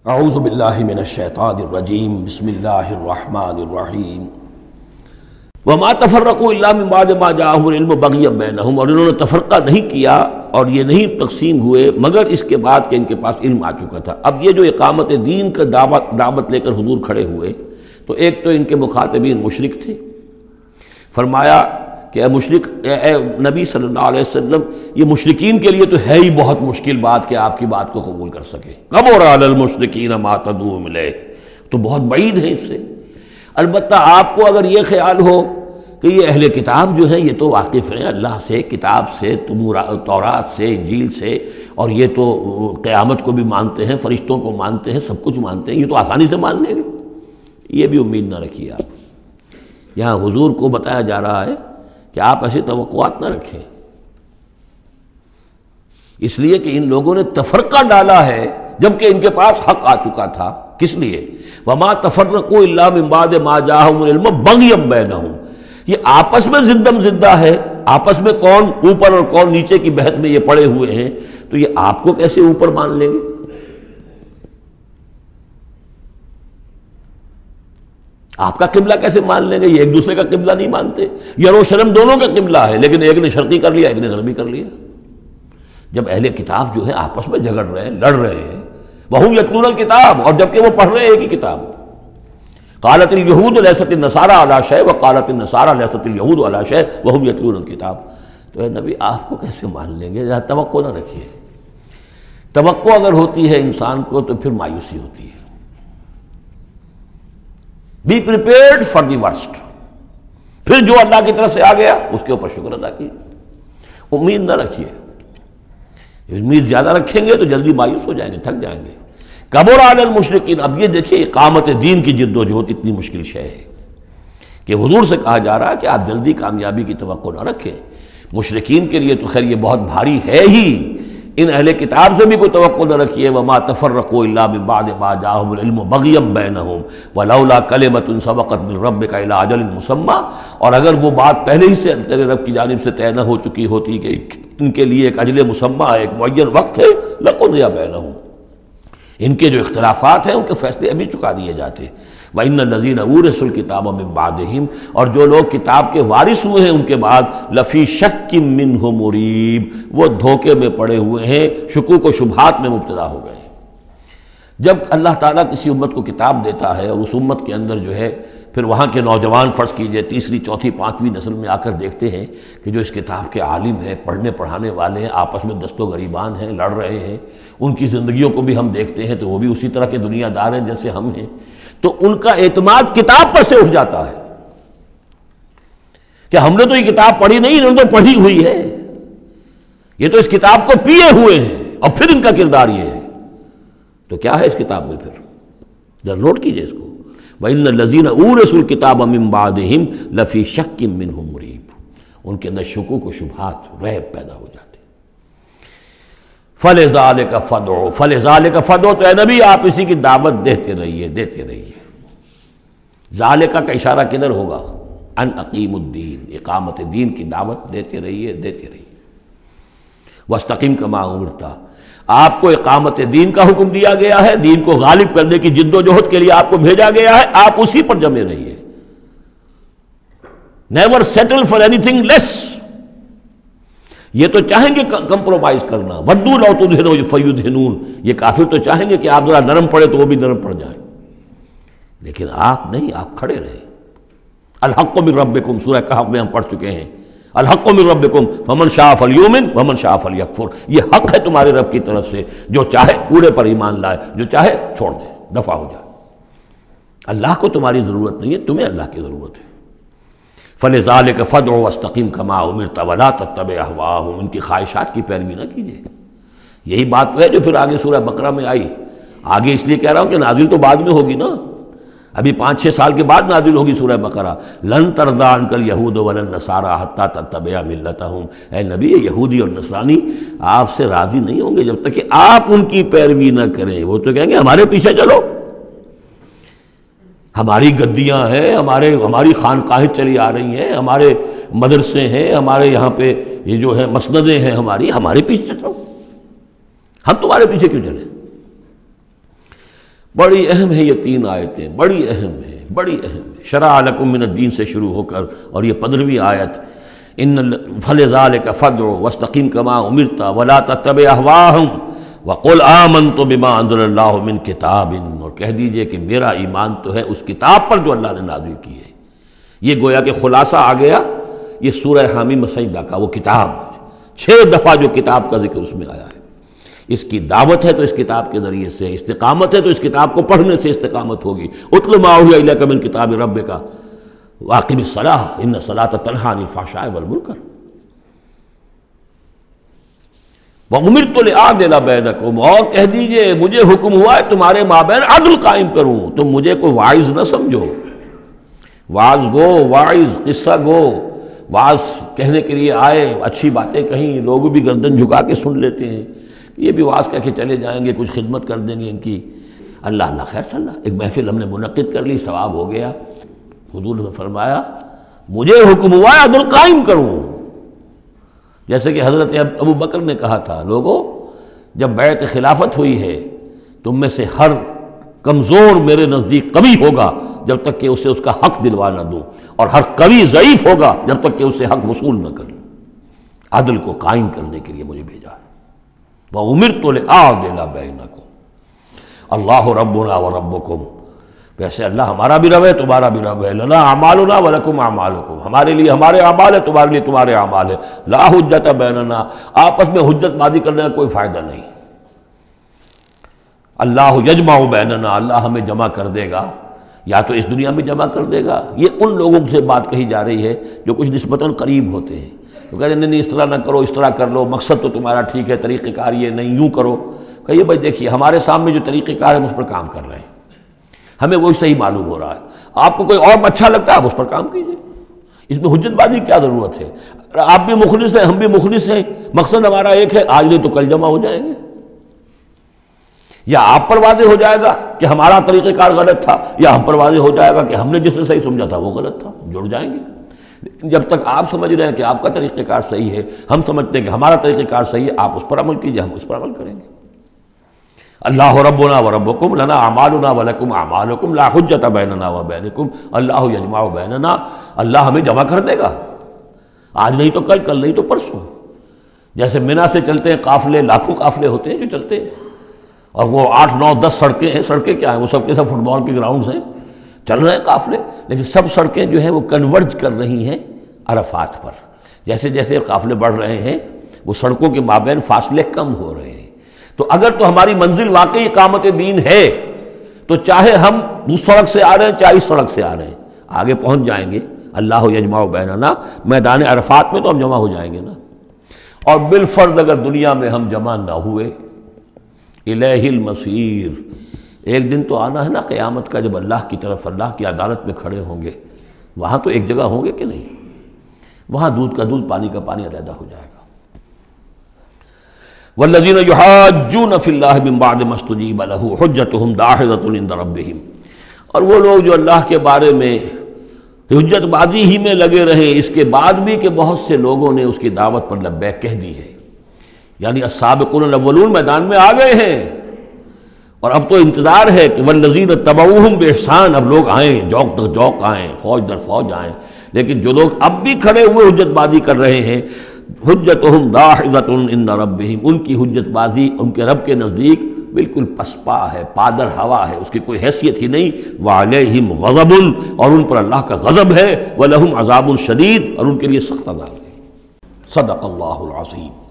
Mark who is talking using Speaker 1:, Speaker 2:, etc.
Speaker 1: اعوذ باللہ من الشیطان الرجیم بسم اللہ الرحمن الرحیم وما تفرقوا الا من بعد ما جاءهم العلم بغیا بینہم، اور انہوں نے تفرقہ نہیں کیا اور یہ نہیں تقسیم ہوئے مگر اس کے بعد کہ ان کے پاس علم آ چکا تھا۔ اب یہ جو اقامت دین کا دعوت لے کر حضور کھڑے ہوئے تو ایک تو ان کے مخاطبین مشرک تھے، فرمایا کہ اے مشرک، اے نبی صلی اللہ علیہ وسلم، یہ مشرکین کے لیے تو ہے ہی بہت مشکل بات کہ آپ کی بات کو قبول کر سکے۔ کبر علی المشرکین ما تدعوہم الیہ، تو بہت بعید ہے اس سے۔ البتہ آپ کو اگر یہ خیال ہو کہ یہ اہل کتاب جو ہیں یہ تو واقف ہیں اللہ سے، کتاب سے، تورات سے، انجیل سے، اور یہ تو قیامت کو بھی مانتے ہیں، فرشتوں کو مانتے ہیں، سب کچھ مانتے ہیں، یہ تو آسانی سے مان لیں گے، یہ بھی امید نہ رکھیے آپ۔ یہاں حضور کو بتایا جا رہا ہے کہ آپ ایسی توقعات نہ رکھیں، اس لیے کہ ان لوگوں نے تفرقہ ڈالا ہے جبکہ ان کے پاس حق آ چکا تھا۔ کس لیے؟ وما تفرقوا الا من بعد ما جاءهم العلم بغیا بینہم، یہ آپس میں زدم زدہ ہے، آپس میں کون اوپر اور کون نیچے کی بحث میں یہ پڑے ہوئے ہیں، تو یہ آپ کو کیسے اوپر مان لیں گے؟ آپ کا قبلہ کیسے مان لیں گے؟ یہ ایک دوسرے کا قبلہ نہیں مانتے، یروشلم دونوں کا قبلہ ہے لیکن ایک نے شرقی کر لیا ایک نے غربی کر لیا۔ جب اہل کتاب جو ہے آپس میں جھگڑ رہے ہیں، لڑ رہے ہیں، وہم یتلون الکتاب، اور جبکہ وہ پڑھ رہے ہیں ایک ہی کتاب۔ قالت الیہود لیست النصارى علی شیء وقالت النصارى لیست الیہود علی شیء وہم یتلون الکتاب۔ تو اے نبی آپ کو کیسے مان لیں گے؟ توقع نہ رکھیے۔ توقع اگر ہوتی ہے انسان کو تو پھر مایوسی ہوتی ہے۔ Be prepared for the worst, پھر جو اللہ کی طرف سے آ گیا اس کے اوپر شکر ادا کیجیے، امید نہ رکھیے۔ امید زیادہ رکھیں گے تو جلدی مایوس ہو جائیں گے، تھک جائیں گے۔ کبر علی المشرکین، اب یہ دیکھیے اقامت دین کی جد و جہد اتنی مشکل شے ہے کہ حضور سے کہا جا رہا ہے کہ آپ جلدی کامیابی کی توقع نہ رکھیں۔ مشرکین کے لیے تو خیر یہ بہت بھاری ہے ہی، ان اہل کتاب سے بھی کوئی توقع نہ رکھیے۔ وما تفرقوا الا من بعد ما جاءهم العلم بغیا بینہم ولولا کلمۃ سبقت من ربک الی اجل مسمى، اور اگر وہ بات پہلے ہی سے تیرے رب کی جانب سے طے نہ ہو چکی ہوتی کہ ان کے لیے ایک اجل مسمى، ایک معین وقت ہے، لقضی بینہم، ان کے جو اختلافات ہیں ان کے فیصلے ابھی چکا دیے جاتے۔ وَإِنَّ الَّذِينَ أُورِثُوا الْكِتَابَ مِن بَعْدِهِمْ، اور جو لوگ کتاب کے وارث ہوئے ہیں ان کے بعد، لَفِي شَكٍّ مِّنْهُ مُرِيبٍ، وہ دھوکے میں پڑے ہوئے ہیں، شکوک و شبہات میں مبتلا ہو گئے ہیں۔ جب اللہ تعالیٰ کسی امت کو کتاب دیتا ہے اور اس امت کے اندر جو ہے پھر وہاں کے نوجوان فرض کیجئے تیسری چوتھی پانچویں نسل میں آ کر دیکھتے ہیں کہ جو اس کتاب کے عالم ہیں، پڑھنے پڑھانے والے ہیں، آپس میں دست و گریبان ہیں، لڑ رہے ہیں، ان کی زندگیوں کو بھی ہم دیکھتے ہیں تو وہ بھی اسی طرح کے دنیا دار ہیں جیسے ہم ہیں، تو ان کا اعتماد کتاب پر سے اٹھ جاتا ہے کہ ہم نے تو یہ کتاب پڑھی نہیں، انہوں نے تو پڑھی ہوئی ہے، یہ تو اس کتاب کو پیے ہوئے ہیں، اور پھر ان کا کردار یہ ہے۔ تو کیا ہے اس کتاب میں؟ پھر ذرا نوٹ کیجئے اس کو۔ وَإِنَّ الَّذِينَ أُورِثُوا الْكِتَابَ مِن بَعْدِهِمْ لَفِي شَكٍّ مِّنْهُ مُرِيبٍ، ان کے اندر شکوک و شبہات، ریب پیدا ہو جاتے۔ فَلِذَلِكَ فَادْعُ، فَلِذَلِكَ فَادْعُ، تو اے نبی آپ اسی کی دعوت دیتے رہیے، دیتے رہیے۔ ذالکہ کا اشارہ کدھر ہوگا؟ ان اقیم الدین، اقامت دین کی دعوت دیتے رہیے، دیتے رہیے۔ وَاسْتَقِمْ كَمَا أُمِرْتَ، آپ کو اقامت دین کا حکم دیا گیا ہے، دین کو غالب کرنے کی جد و جہد کے لیے آپ کو بھیجا گیا ہے، آپ اسی پر جمے رہیے۔ Never settle for anything less, یہ تو چاہیں گے کمپرومائز کرنا، وَدُّوا لَوْ تُدْهِنُوا فَيُدْهِنُونَ، یہ کافر تو چاہیں گے کہ آپ ذرا نرم پڑے تو وہ بھی نرم پڑ جائیں، لیکن آپ نہیں، آپ کھڑے رہے۔ الحق من ربکم، سورہ کہف میں ہم پڑھ چکے ہیں، الحق من ربکم فمن شاء فلیؤمن ومن شاء فلیکفر، یہ حق ہے تمہارے رب کی طرف سے، جو چاہے پورے پر ایمان لائے، جو چاہے چھوڑ دے، دفع ہو جائے۔ اللہ کو تمہاری ضرورت نہیں ہے، تمہیں اللہ کی ضرورت ہے۔ فَلِذَلِكَ فَادْعُ وَاسْتَقِمْ كَمَا أُمِرْتَ وَلَا تَتَّبِعْ أَهْوَاءَهُمْ، ان کی خواہشات کی پیروی نہ کیجیے۔ یہی بات تو ہے جو پھر آگے سورہ بقرہ میں آئی۔ آگے اس لیے کہہ رہا ہوں کہ نازل تو بعد میں ہوگی نا، ابھی 5-6 سال کے بعد نازل ہوگی سورہ بقرہ۔ لن ترضى عنك اليهود ولا النصارى حتى تتبع ملتهم، اے نبی یہودی اور نصرانی آپ سے راضی نہیں ہوں گے جب تک کہ آپ ان کی پیروی نہ کریں۔ وہ تو کہیں گے ہمارے پیچھے چلو، ہماری گدیاں ہیں، ہماری خانقاہیں چلی آ رہی ہیں، ہمارے مدرسے ہیں، ہمارے یہاں پہ یہ جو ہے مسندیں ہیں ہمارے پیچھے چلو، ہم تمہارے پیچھے کیوں چلیں؟ بڑی اہم ہے یہ 3 آیتیں، بڑی اہم ہے، بڑی اہم ہے۔ شرع لکم من الدین سے شروع ہو کر اور یہ 15ویں آیت، ان فلذلک فادع واستقم کما امرت ولا تتبع اهواءهم وقل آمنت بما انزل اللہ من کتاب، اور کہہ دیجئے کہ میرا ایمان تو ہے اس کتاب پر جو اللہ نے نازل کی ہے۔ یہ گویا کہ خلاصہ آ گیا یہ سورہ حامیم سجدہ کا، وہ کتاب 6 دفعہ جو کتاب کا ذکر اس میں آیا ہے، اس کی دعوت ہے تو اس کتاب کے ذریعے سے، استقامت ہے تو اس کتاب کو پڑھنے سے استقامت ہوگی۔ اتل ما اوحی الیک من کتاب ربک واقم الصلاۃ ان الصلاۃ تنہی عن الفحشاء والمنکر وَأُمِرْتُ لِأَعْدِلَ بَيْنَكُمْ، اور کہہ دیجئے مجھے حکم ہوا ہے تمہارے مابین عدل قائم کروں۔ تم مجھے کوئی واعظ نہ سمجھو، واعظ گو، واعظ قصہ گو، واعظ کہنے کے لیے آئے، اچھی باتیں کہیں، لوگ بھی گردن جھکا کے سن لیتے ہیں، یہ بھی واعظ کہہ کے چلے جائیں گے، کچھ خدمت کر دیں گے ان کی، اللہ خیر صلی اللہ، ایک محفل ہم نے منعقد کر لی، ثواب ہو گیا۔ حضور نے فرمایا مجھے حکم ہوا ہے عدل قائم کروں، جیسے کہ حضرت ابو بکر نے کہا تھا، لوگوں جب بیعت خلافت ہوئی ہے تم میں سے ہر کمزور میرے نزدیک قوی ہوگا جب تک کہ اسے اس کا حق دلوا نہ دوں، اور ہر قوی ضعیف ہوگا جب تک کہ اسے حق وصول نہ کروں۔ عدل کو قائم کرنے کے لیے مجھے بھیجا ہے۔ وَأُمِرْتُ لِأَعْدِلَ بَيْنَكُمْ اللہ ربنا وربکم، ویسے اللہ ہمارا بھی رب ہے تمہارا بھی رب ہے، لنا اعمالنا ولکم اعمالکم، ہمارے لیے ہمارے اعمال ہے تمہارے لیے تمہارے اعمال ہے، لا حجت بیننا، آپس میں حجت بازی کرنے کا کوئی فائدہ نہیں۔ اللہ یجمع بیننا، اللہ ہمیں جمع کر دے گا، یا تو اس دنیا میں جمع کر دے گا۔ یہ ان لوگوں سے بات کہی جا رہی ہے جو کچھ نسبتاً قریب ہوتے ہیں، تو کہتے ہیں نہیں اس طرح نہ کرو، اس طرح کر لو، مقصد تو تمہارا ٹھیک ہے، طریقہ کار یہ نہیں، یوں کرو۔ کہیے بھائی دیکھیے ہمارے سامنے جو طریقہ کار ہے ہم اس پر کام کر رہے ہیں، ہمیں وہی صحیح معلوم ہو رہا ہے، آپ کو کوئی اور اچھا لگتا ہے آپ اس پر کام کیجیے، اس میں حجت بازی کیا ضرورت ہے؟ آپ بھی مخلص ہیں ہم بھی مخلص ہیں، مقصد ہمارا ایک ہے، آج نہیں تو کل جمع ہو جائیں گے۔ یا آپ پر واضح ہو جائے گا کہ ہمارا طریقہ کار غلط تھا، یا ہم پر واضح ہو جائے گا کہ ہم نے جسے صحیح سمجھا تھا وہ غلط تھا، جڑ جائیں گے۔ جب تک آپ سمجھ رہے ہیں کہ آپ کا طریقہ کار صحیح ہے، ہم سمجھتے ہیں کہ ہمارا طریقہ کار صحیح ہے، آپ اس پر عمل کیجیے، ہم اس پر عمل کریں گے۔ اللہ ربنا وربکم لنا اعمالنا ولکم اعمالکم لا حجت بیننا وبینکم اللہ یجمع بیننا، اللہ ہمیں جمع کر دے گا، آج نہیں تو کل، کل نہیں تو پرسوں۔ جیسے منی سے چلتے ہیں قافلے، لاکھوں قافلے ہوتے ہیں جو چلتے ہیں، اور وہ 8 9 10 سڑکیں ہیں، سڑکیں کیا ہیں، وہ سب کے سب فٹ بال کے گراؤنڈز ہیں، چل رہے ہیں قافلے، لیکن سب سڑکیں جو ہیں وہ کنورج کر رہی ہیں عرفات پر۔ جیسے جیسے قافلے بڑھ رہے ہیں وہ سڑکوں کے مابین فاصلے کم ہو رہے ہیں۔ تو اگر تو ہماری منزل واقعی اقامت دین ہے تو چاہے ہم اس سڑک سے آ رہے ہیں چاہے اس سڑک سے آ رہے ہیں، آگے پہنچ جائیں گے۔ اللہ یجمع بیننا، میدان عرفات میں تو ہم جمع ہو جائیں گے نا۔ اور بالفرض اگر دنیا میں ہم جمع نہ ہوئے، الیہ المصیر، ایک دن تو آنا ہے نا قیامت کا، جب اللہ کی طرف اللہ کی عدالت میں کھڑے ہوں گے، وہاں تو ایک جگہ ہوں گے کہ نہیں؟ وہاں دودھ کا دودھ پانی کا پانی علیحدہ ہو جائے گا۔ والذین یحاجون فی اللہ من بعد ما استجیب لہ حجتہم داحضۃ عند ربہم، اور وہ لوگ جو اللہ کے بارے میں حجت بازی ہی میں لگے رہے اس کے بعد بھی کہ بہت سے لوگوں نے اس کی دعوت پر لبیک کہہ دی ہے، یعنی السابقون الاولون میدان میں آ گئے ہیں، اور اب تو انتظار ہے کہ والذین تبعوہم بإحسان، اب لوگ آئیں، جوق در جوق آئیں، فوج در فوج آئیں، لیکن جو لوگ اب بھی کھڑے ہوئے حجت بازی کر رہے ہیں، حجتہم داحضۃ عند ربہم، ان کی حجت بازی ان کے رب کے نزدیک بالکل پسپا ہے، پادر ہوا ہے، اس کی کوئی حیثیت ہی نہیں۔ وعلیہم غضب، اور ان پر اللہ کا غضب ہے، ولہم عذاب شدید، اور ان کے لیے سخت عذاب ہے۔ صدق اللہ العظیم۔